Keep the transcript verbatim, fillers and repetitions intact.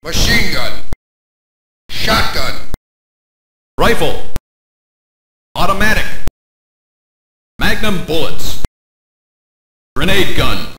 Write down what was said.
Machine gun. Shotgun. Rifle. Automatic. Magnum bullets. Grenade gun.